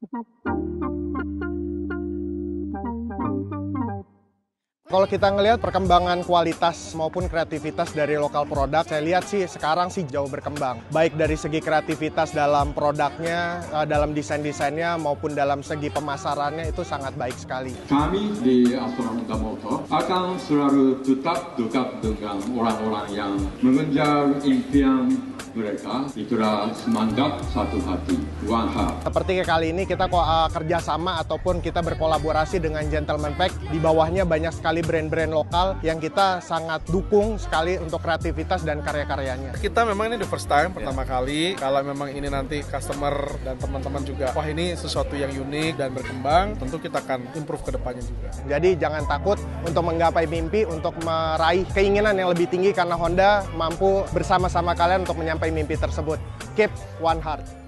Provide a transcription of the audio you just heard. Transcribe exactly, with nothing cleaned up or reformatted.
Kalau kita ngelihat perkembangan kualitas maupun kreativitas dari lokal produk, saya lihat sih sekarang sih jauh berkembang. Baik dari segi kreativitas dalam produknya, dalam desain-desainnya, maupun dalam segi pemasarannya itu sangat baik sekali. Kami di Astronauta Motor akan selalu tetap dekat dengan orang-orang yang mengejar impian mereka. Itulah semangat satu hati, one heart. Seperti kali ini kita kok uh, kerjasama ataupun kita berkolaborasi dengan Gentleman Pack. Di bawahnya banyak sekali brand-brand lokal yang kita sangat dukung sekali untuk kreativitas dan karya-karyanya. Kita memang ini the first time, pertama yeah. kali. Kalau memang ini nanti customer dan teman-teman juga, wah ini sesuatu yang unik dan berkembang, tentu kita akan improve ke depannya juga. Jadi jangan takut untuk menggapai mimpi, untuk meraih keinginan yang lebih tinggi karena Honda mampu bersama-sama kalian untuk menyampaikan mimpi tersebut. Keep one heart.